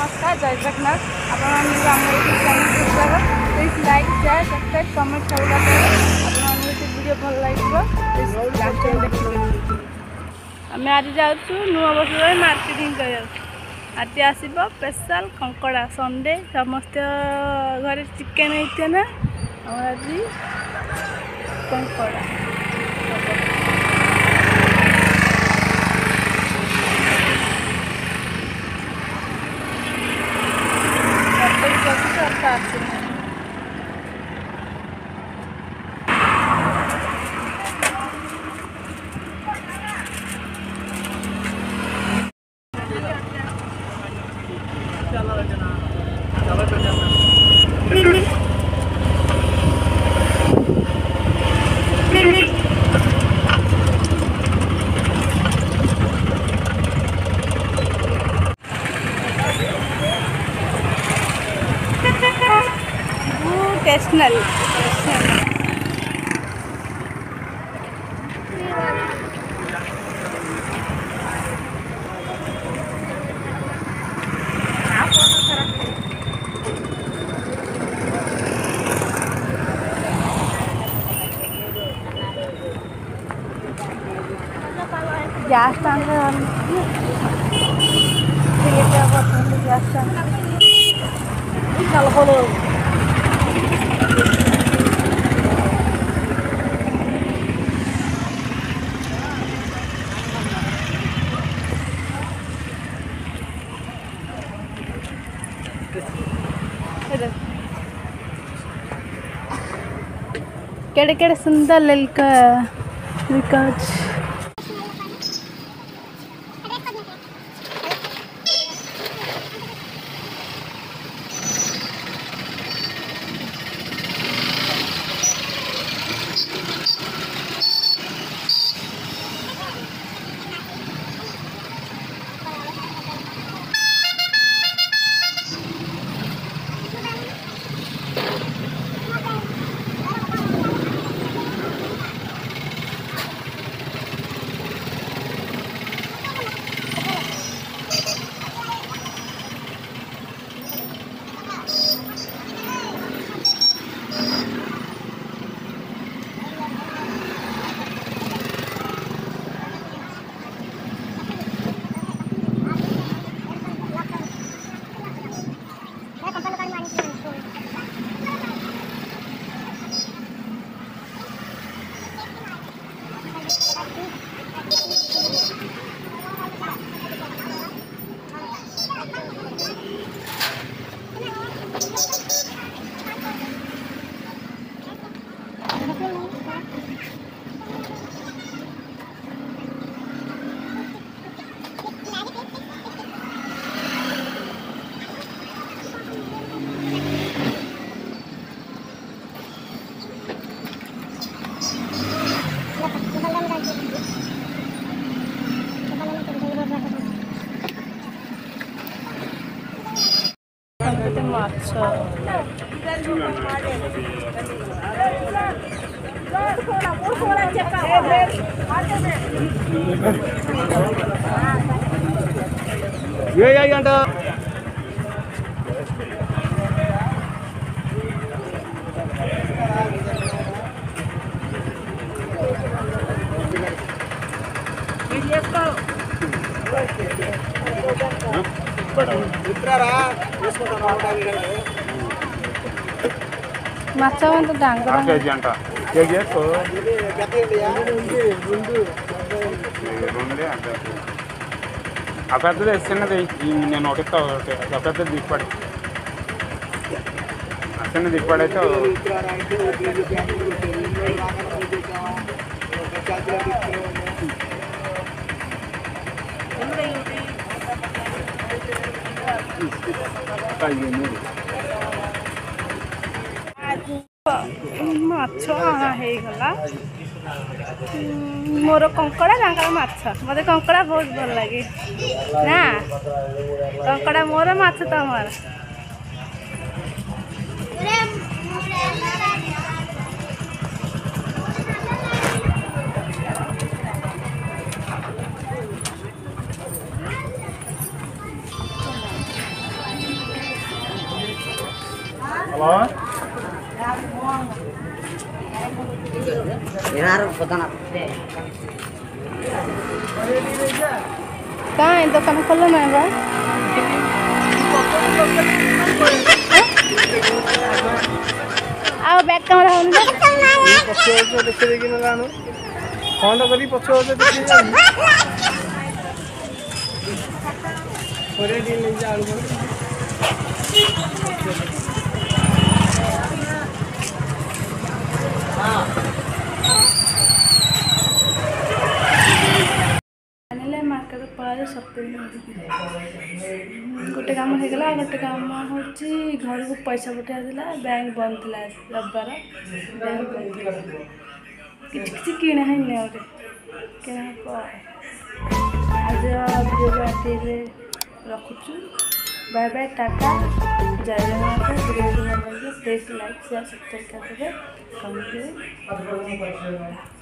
नमस्कार जय जगन्नाथ आपण please like share subscribe comment सब वीडियो भल लगे आम आज जाऊँ नुआ बस मार्केटिंग कर आज आसब स्पेशल कंकड़ा संडे समस्त घर चिकेन होते ना आज कंकड़ा stationary gas tank gas tank चल केड़े केड़े सुंदर ललका विकास ये अंट माछ तो डांगर केजी अंट केजी అపెద్దది చిన్నది నేను ఒకటి అపెద్దది దిగుపడి చిన్న దిగుపడైతే माछ अणा होगला मोर कंकड़ा माछ मत कंकड़ा बहुत भल लगे ना कंकड़ा मोर माछ तमर कहाँ दुकान खोल ना बा आओ बैग कैमरा होने देखिए देखिए ना फोन करी पछो देखिए थोड़े दिन ले जा मार्केट पड़ा सप्तमी गोटे कम हो गला गोटे कम हूँ घर को पैसा पठाइला बैंक बंद थी रविवार बैंक बंद कि किणा है गोटे किणा आज वीडियो रखुचु बाय बाय टाटा जय Jagannath video please like share subscribe करेंगे कमेंट